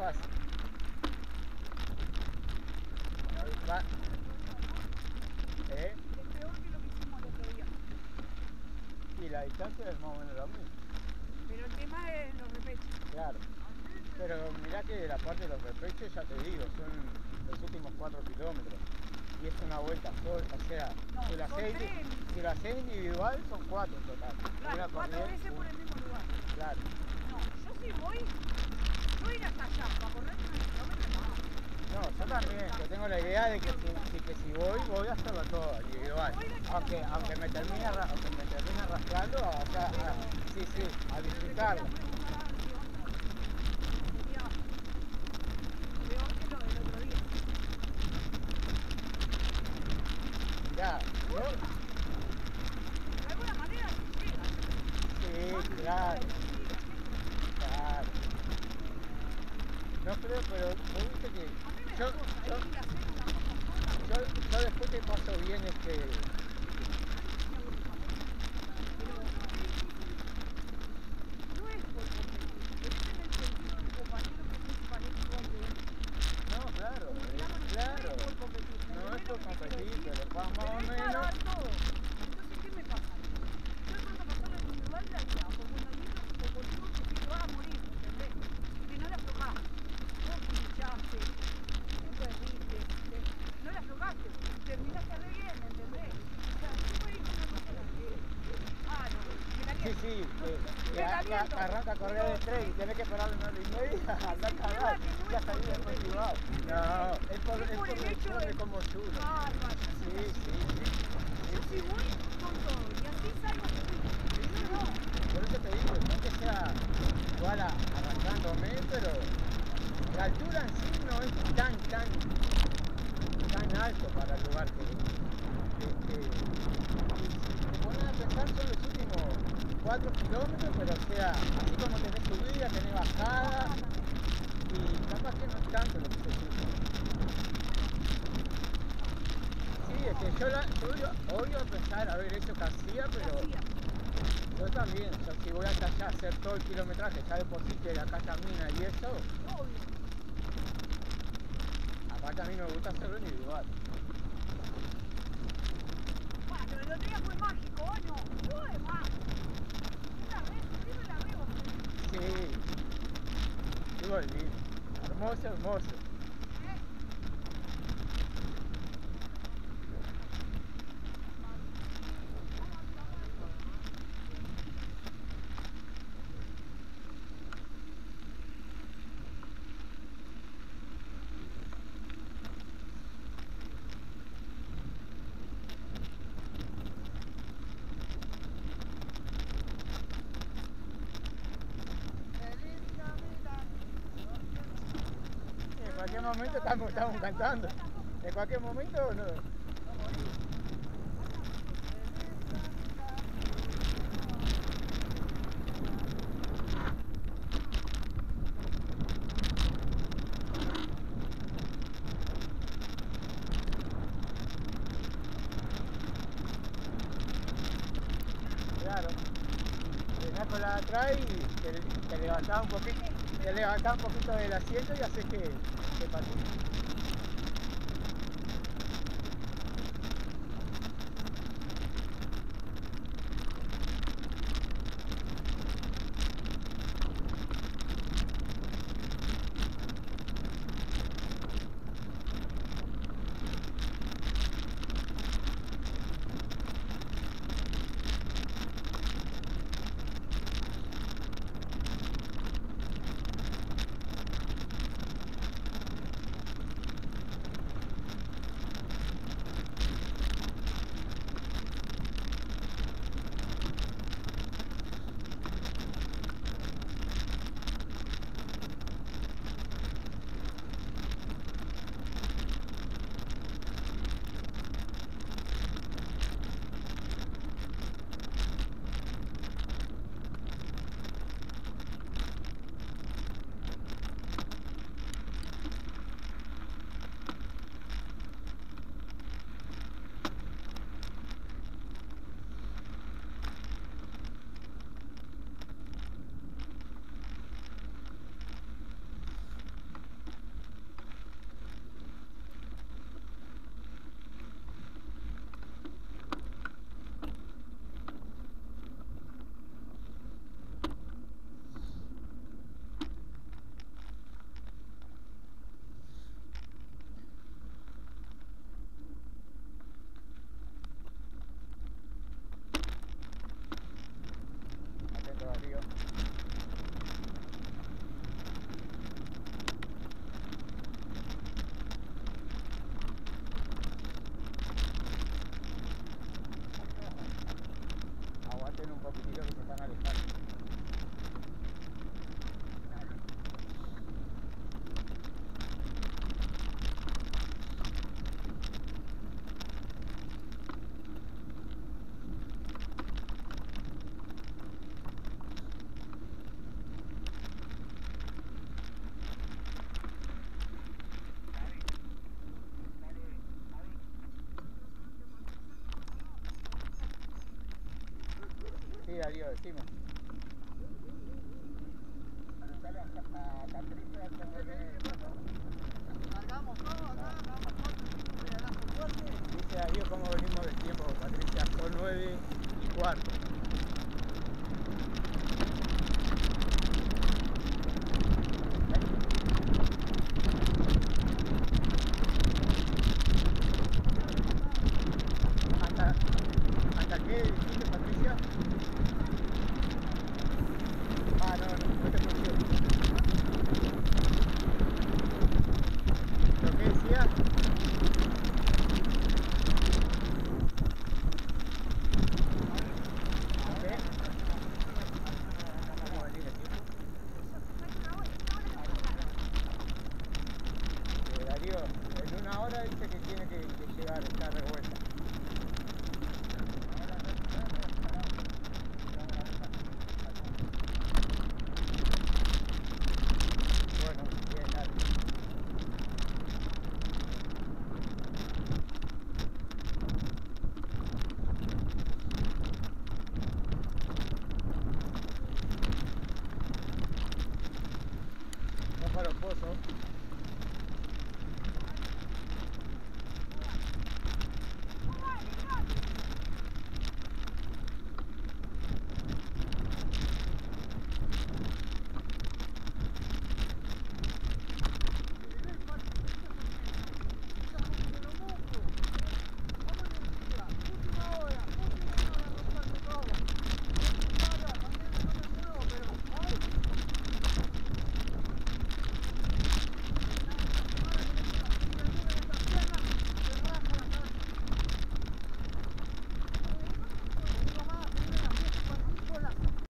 fácil. Ahí va. Es peor que lo que hicimos el otro día. Y la distancia es más o menos la misma. Pero el tema es los repeches. Claro. Pero mirá que la parte de los repeches, ya te digo, son los últimos 4 kilómetros. Y es una vuelta sola, o sea, No, si la son haces tres. individual son 4 en total. Claro, Una 4 corriente, veces por el mismo lugar. Claro. No, yo sí voy ir hasta allá, para correr unos kilómetros más. No, yo también, que tengo la idea de que si voy a hacerlo todo individual. Aunque me termine arrastrando, o sea, sí, a disfrutarlo. Peor que lo del otro día. Mirá, ¿no? De alguna manera se llega. Sí, claro. No creo, pero vos viste que yo después te paso bien No es por competir, es en el sentido del compañero que se parece igual que uno. No, claro, claro. No es por competir, pero más o menos. Dar todo. Entonces, ¿qué me pasa? Yo de pronto pasarlo en individual de allá, por compañero o por uno que te vas a morir, ¿entendés? Y que no le aflojás. Vos pinchaste, te perdiste, no le aflojaste, terminaste re bien, ¿entendés? O sea, no puede ir con una cosa a la que... Ah, no, Sí, que arranca a correr de 3 y tenés que parar una hora y media, andá a cagar, ya salí desmotivado. No, es por el hecho de cómo chulo. Sí. Yo sí voy con todo, y así salgo feliz. No. Por eso te digo, no que sea igual arrastrándome, pero la altura en sí no es tan alto para el lugar que si te pones a pensar son los últimos 4 kilómetros, pero o sea, así como tenés subida, tenés bajada, y capaz que no es tanto lo que se sube. Sí, es que yo odio pensar haber hecho casilla, pero yo también, o sea, si voy hasta allá a hacer todo el kilometraje, ya de por sí que acá camina y eso, aparte a mí no me gusta hacerlo individual. Bueno, pero el otro día fue mágico, ¿o no? Fue mágico. La veo. Sí, estuvo lindo, hermoso. En cualquier momento estamos cantando. En cualquier momento no. Claro. Venás con la de atrás y te levantás un poquito del asiento y haces que patines. manejar. Sí, adiós, decime. Largamos todo acá, damos cuatro minutos de adelanto fuerte. Dice adiós cómo venimos del tiempo, Patricia, son 9:15.